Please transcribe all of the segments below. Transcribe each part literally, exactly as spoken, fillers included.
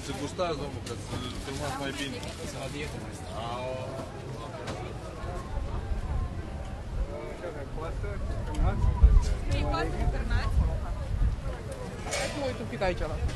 Să gustați, domnul, că să filmați mai bine. Să la dietă mai stă. Trei coaste cârnați. Hai să mă uit un pic aici la...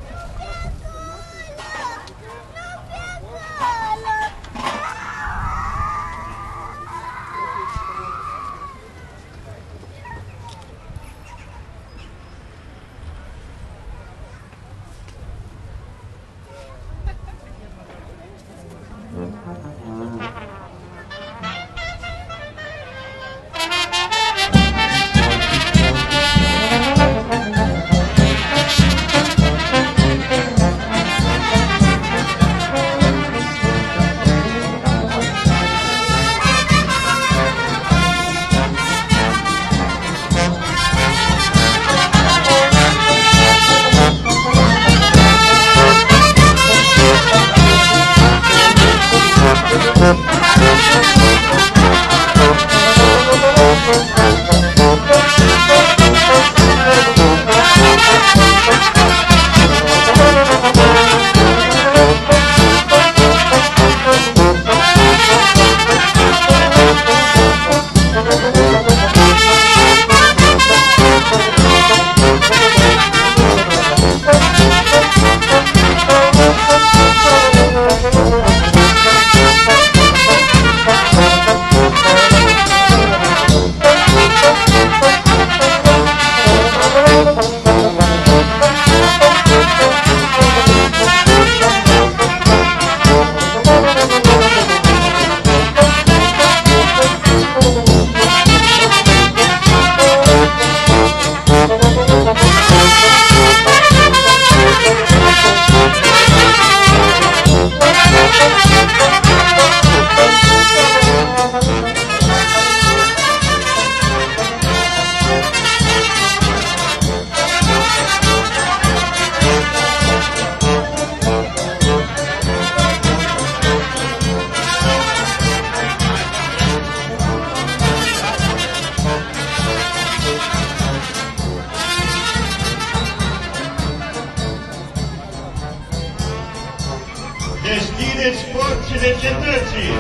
Deschideți porțile cetății,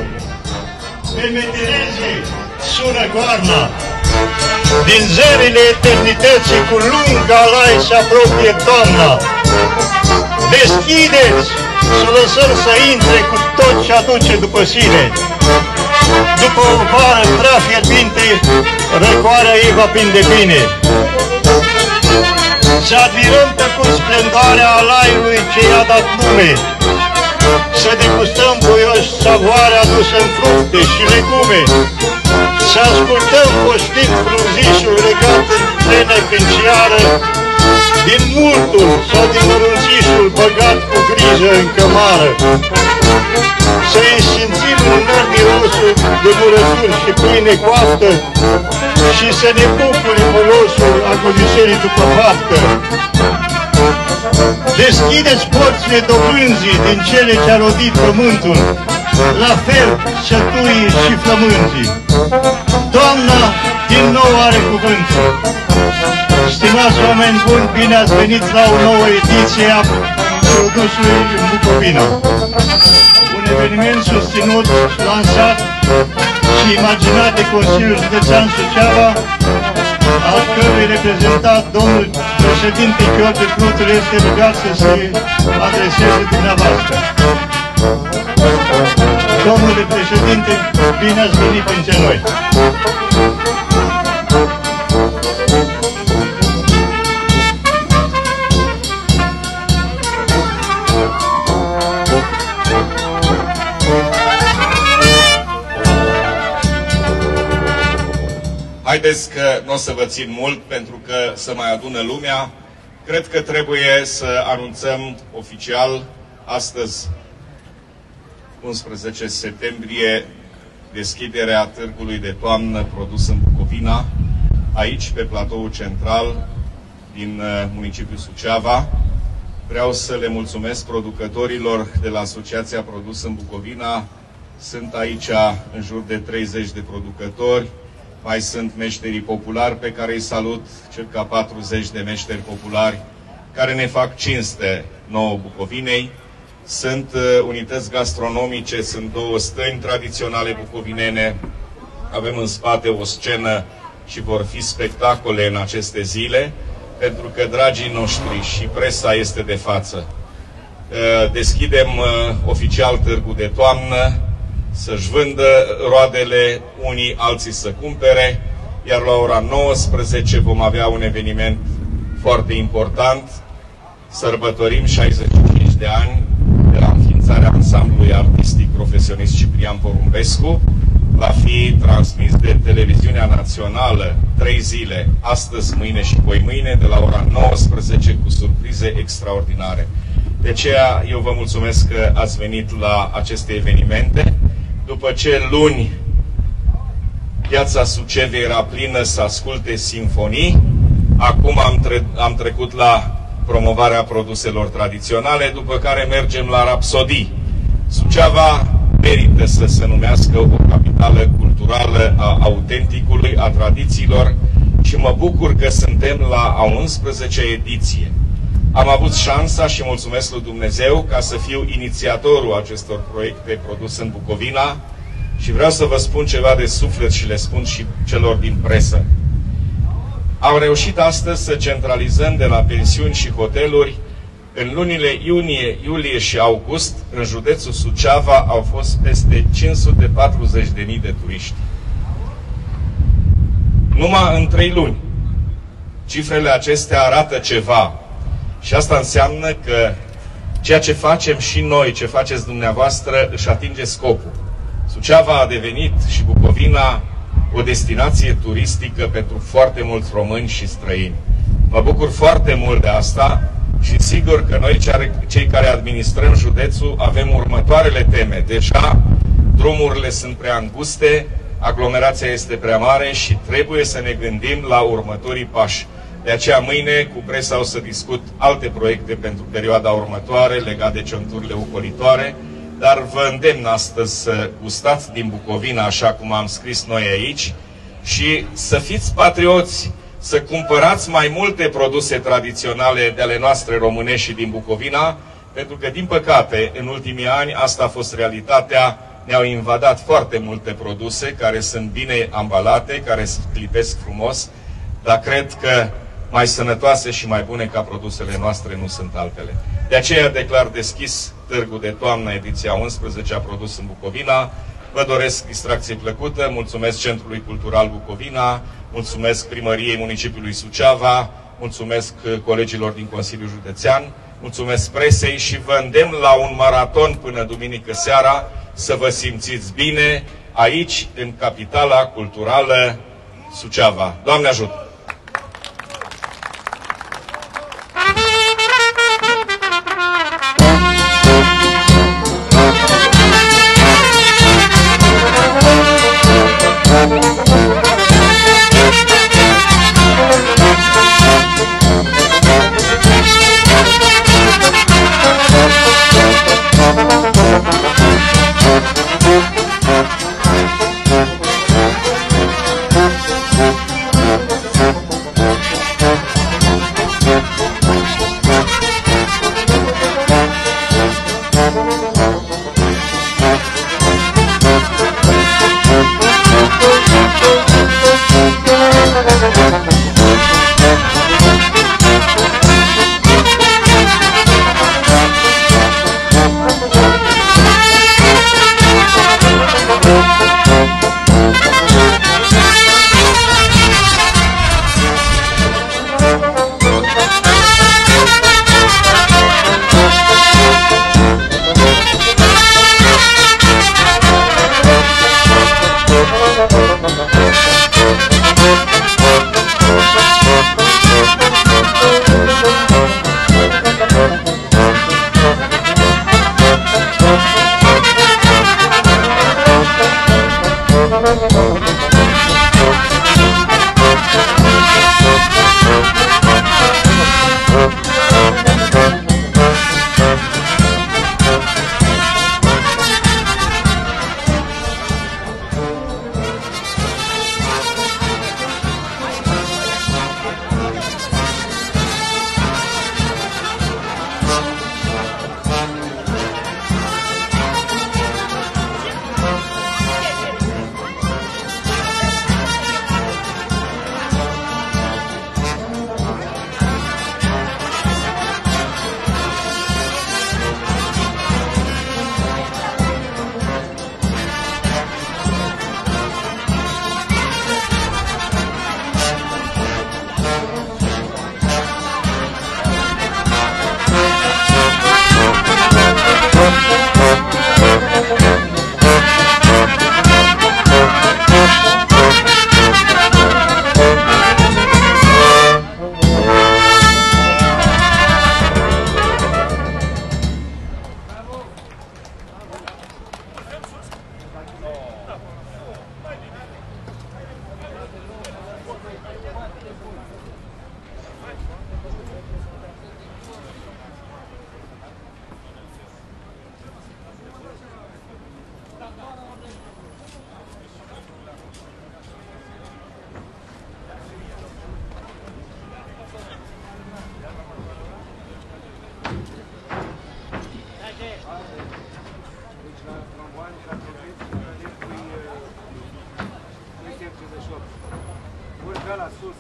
pe meterezii sună goarna. Din zările eternității cu lung alai se apropie toamna. Deschideți, să lăsăm să intre cu tot ce aduce după sine. După o vară prea fierbinte, răcoarea ei va prinde bine. Să admirăm pe cu splendoarea alaiului ce i-a dat nume. Să degustăm voioși savoarea adusă în fructe și legume. Să ascultăm poștit frunzișul legat în trenă cânciară, din multul sau din mărunțișul băgat cu grijă în cămară. Să-i simțim în năr mirosul de murături și pâine coaptă și să ne bucure folosul agoniserii după faptă. Deschideți porțile dobânzii din cele ce-a rodit pământul, la fel săturii și flămânzii. Doamna din nou are cuvântul. Stimați oameni buni, bine ați venit la o nouă ediție a produsului în Bucovina. Un eveniment susținut, lansat și imaginat de Consiliul Județean Suceava, al cărui reprezentant, domnul președinte Gheorghe Plutur, este rugat să se adreseze dumneavoastră. Domnule președinte, bine ați venit printre noi. Haideți că nu o să vă țin mult, pentru că să mai adună lumea. Cred că trebuie să anunțăm oficial astăzi, unsprezece septembrie, deschiderea târgului de toamnă produs în Bucovina, aici, pe platoul central din municipiul Suceava. Vreau să le mulțumesc producătorilor de la Asociația Produs în Bucovina. Sunt aici în jur de treizeci de producători. Mai sunt meșterii populari pe care îi salut, circa patruzeci de meșteri populari care ne fac cinste nouă Bucovinei. Sunt unități gastronomice, sunt două stăni tradiționale bucovinene, avem în spate o scenă și vor fi spectacole în aceste zile, pentru că, dragii noștri, și presa este de față. Deschidem oficial târgul de toamnă, să-și vândă roadele, unii, alții să cumpere, iar la ora nouăsprezece vom avea un eveniment foarte important. Sărbătorim șaizeci și cinci de ani de la înființarea ansamblului artistic profesionist Ciprian Porumbescu. Va fi transmis de televiziunea națională trei zile, astăzi, mâine și poimâine, de la ora nouăsprezece, cu surprize extraordinare. De aceea eu vă mulțumesc că ați venit la aceste evenimente. După ce luni piața Suceviei era plină să asculte simfonii, acum am, tre am trecut la promovarea produselor tradiționale, după care mergem la rapsodii. Suceava merită să se numească o capitală culturală a autenticului, a tradițiilor, și mă bucur că suntem la a unsprezecea ediție. Am avut șansa și mulțumesc lui Dumnezeu ca să fiu inițiatorul acestor proiecte produse în Bucovina și vreau să vă spun ceva de suflet și le spun și celor din presă. Am reușit astăzi să centralizăm de la pensiuni și hoteluri. În lunile iunie, iulie și august, în județul Suceava au fost peste cinci sute patruzeci de mii de turiști. Numai în trei luni. Cifrele acestea arată ceva. Și asta înseamnă că ceea ce facem și noi, ce faceți dumneavoastră, își atinge scopul. Suceava a devenit, și Bucovina, o destinație turistică pentru foarte mulți români și străini. Mă bucur foarte mult de asta și sigur că noi, cei care administrăm județul, avem următoarele teme. Deja drumurile sunt prea înguste, aglomerația este prea mare și trebuie să ne gândim la următorii pași. De aceea mâine cu presa o să discut alte proiecte pentru perioada următoare legate de centurile ocolitoare, dar vă îndemn astăzi să gustați din Bucovina, așa cum am scris noi aici, și să fiți patrioți, să cumpărați mai multe produse tradiționale de ale noastre românești și din Bucovina, pentru că, din păcate, în ultimii ani, asta a fost realitatea, ne-au invadat foarte multe produse care sunt bine ambalate, care se clipesc frumos, dar cred că mai sănătoase și mai bune ca produsele noastre nu sunt altele. De aceea declar deschis târgul de toamnă, ediția a unsprezecea, produs în Bucovina. Vă doresc distracție plăcută, mulțumesc Centrului Cultural Bucovina, mulțumesc Primăriei Municipiului Suceava, mulțumesc colegilor din Consiliul Județean, mulțumesc presei și vă îndemn la un maraton până duminică seara, să vă simțiți bine aici, în capitala culturală Suceava. Doamne ajută! Urcă la sus.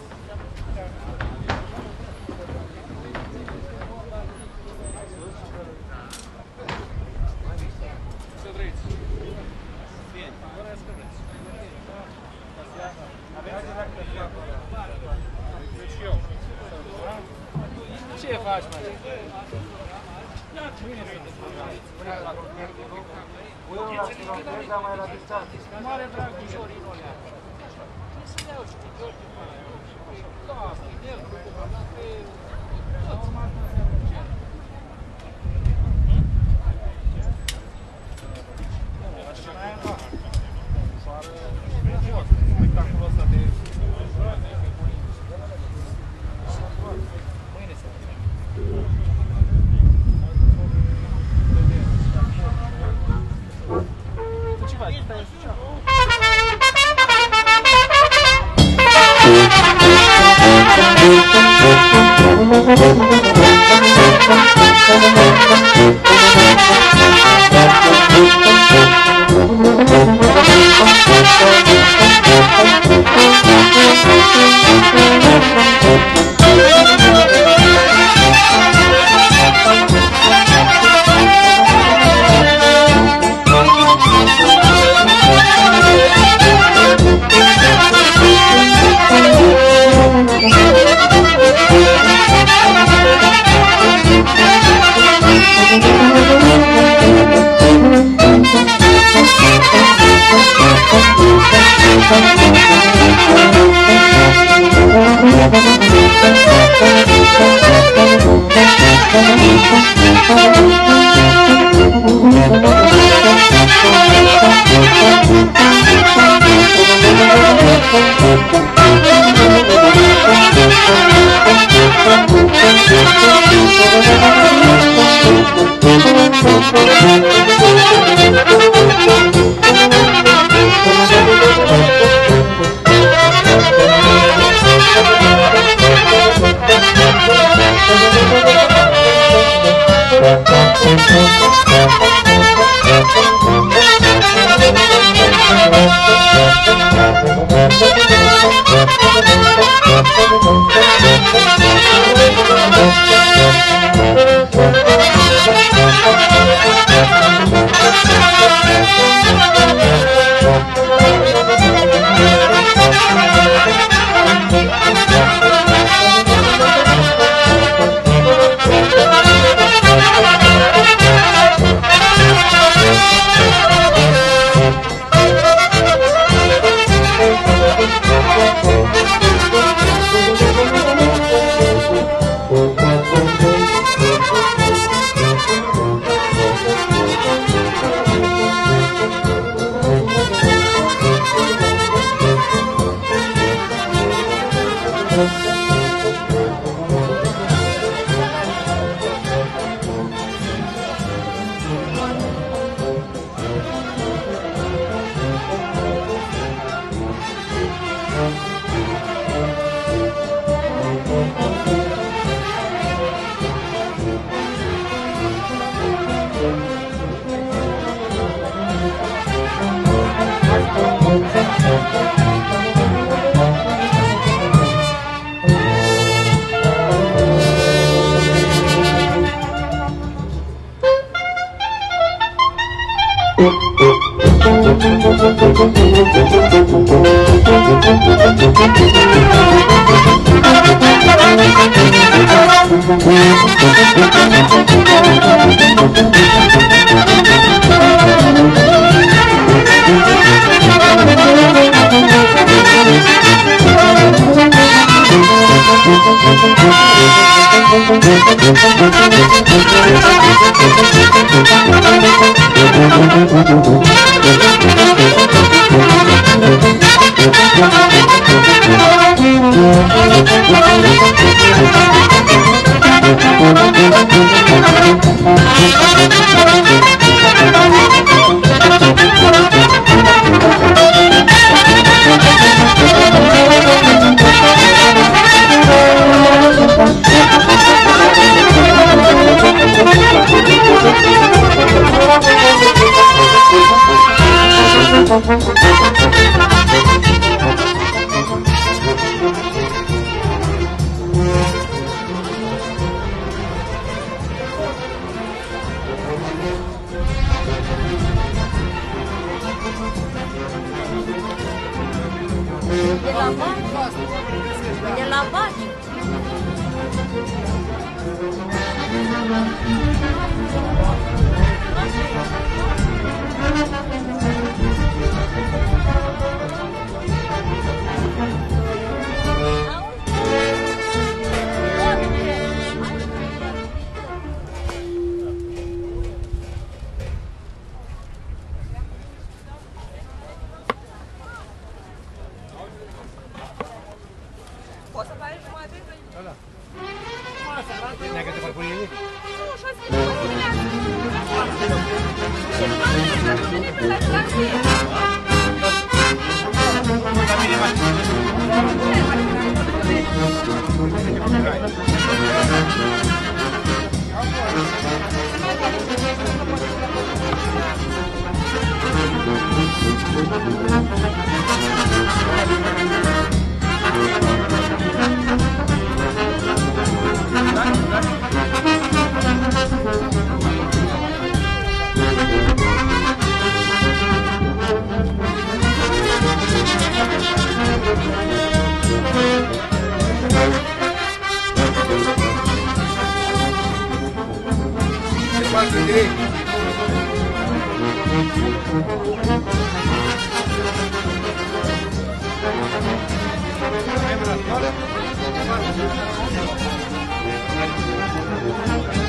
Să vreți. Bine, vreți că vreți. Și eu. Ce faci, mă? Mâine să te spune. Unul la Silontreza, mai la distanță. Mare drag, ușorii, nu le-a. Să le iau și pe tot. Da, el, normal, nu se duce. Așa mai e în vară. Soară, spectacolul ăsta de... Mâine se duce. Tu ce faci? Stai în Suceava. Thank you. Baci. De la Baci. Poți să faci jumătate? Da, da. Ne-a găsit parcurile? Nu, și-a scris Hai,